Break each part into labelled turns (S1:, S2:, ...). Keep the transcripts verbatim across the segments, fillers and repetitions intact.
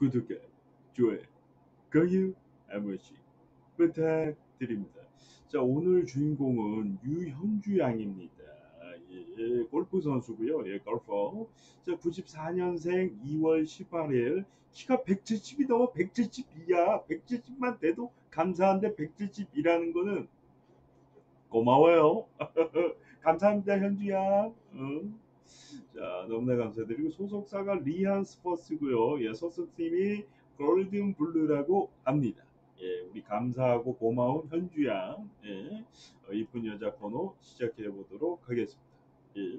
S1: 구독과 좋아요, 공유 한 번씩 부탁드립니다. 자, 오늘 주인공은 유현주 양입니다. 예, 골프 선수고요. 예, 골퍼. 자, 구십사 년생 이월 십팔일. 키가 백칠십이 넘어 백칠십이야. 백칠십만 돼도 감사한데 백칠십이라는 거는 고마워요. 감사합니다, 현주야. 응. 자, 너무나 감사드리고 소속사가 리한 스포츠고요. 예, 소속팀이 골든 블루라고 합니다. 예, 우리 감사하고 고마운 현주 양, 예, 어, 이쁜 여자 코너 시작해 보도록 하겠습니다. 예,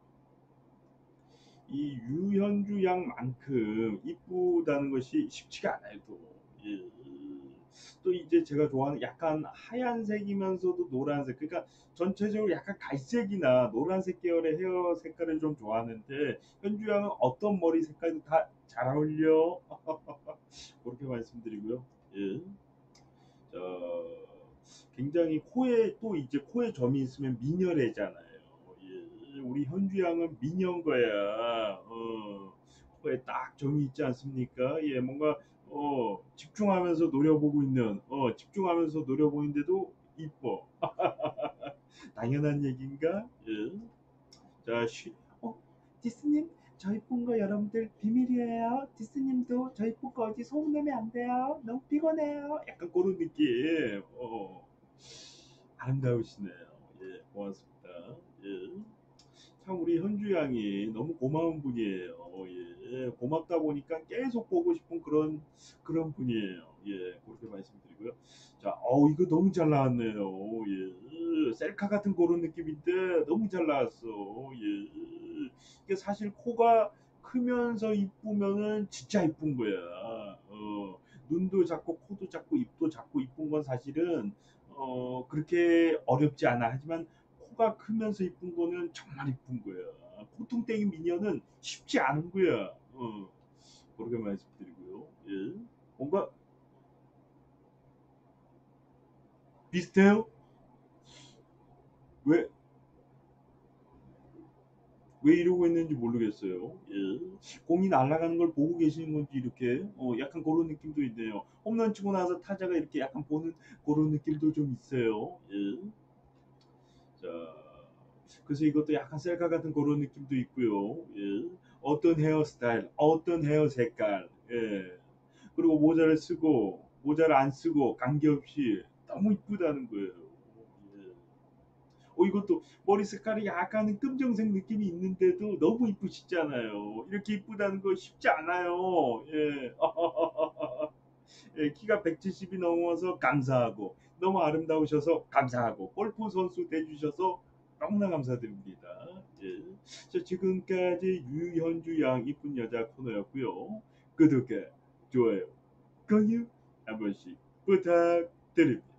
S1: 이 유현주 양만큼 이쁘다는 것이 쉽지가 않아요. 또, 예, 또 이제 제가 좋아하는 약간 하얀색이면서도 노란색, 그러니까 전체적으로 약간 갈색이나 노란색 계열의 헤어 색깔을 좀 좋아하는데 현주 양은 어떤 머리 색깔도 다 잘 어울려. 그렇게 말씀드리고요. 예. 자, 굉장히 코에 또 이제 코에 점이 있으면 미녀래잖아요. 예, 우리 현주 양은 미녀인 거야. 어, 코에 딱 점이 있지 않습니까? 예, 뭔가 어, 집중하면서 노려보고 있는, 어, 집중하면서 노려보는데도 이뻐. 당연한 얘기인가? 예. 자, 쉬, 어, 디스님, 저 이쁜 거 여러분들 비밀이에요. 디스님도 저 이쁜 거 어디 소문내면 안 돼요. 너무 피곤해요. 약간 그런 느낌. 어, 아름다우시네요. 예, 고맙습니다. 예. 참 우리 현주 양이 너무 고마운 분이에요. 예, 고맙다 보니까 계속 보고 싶은 그런 그런 분이에요. 예, 그렇게 말씀드리고요. 자, 어 이거 너무 잘 나왔네요. 예, 셀카 같은 그런 느낌인데 너무 잘 나왔어. 예, 이게 사실 코가 크면서 이쁘면은 진짜 이쁜 거야. 어, 눈도 작고 코도 작고 입도 작고 이쁜 건 사실은 어 그렇게 어렵지 않아. 하지만 코가 크면서 이쁜 거는 정말 이쁜 거야. 콧등땡이 미녀는 쉽지 않은 거야. 어, 그렇게 말씀드리고요. 예. 뭔가 비슷해요? 왜, 왜 이러고 있는지 모르겠어요. 예. 공이 날아가는 걸 보고 계시는 건지 이렇게 어, 약간 그런 느낌도 있네요. 홈런 치고 나서 타자가 이렇게 약간 보는 그런 느낌도 좀 있어요. 예. 자, 그래서 이것도 약간 셀카 같은 그런 느낌도 있고요. 예. 어떤 헤어스타일, 어떤 헤어 색깔, 예. 그리고 모자를 쓰고 모자를 안 쓰고 관계없이 너무 이쁘다는 거예요. 예. 어, 이것도 머리 색깔이 약간은 금정색 느낌이 있는데도 너무 이쁘시잖아요. 이렇게 이쁘다는 거 쉽지 않아요. 예. 예, 키가 백칠십이 넘어서 감사하고 너무 아름다우셔서 감사하고 골프 선수 돼주셔서 너무나 감사드립니다. 예. 자, 지금까지 유현주 양 이쁜 여자 코너였고요. 구독과 좋아요, 공유 한 번씩 부탁드립니다.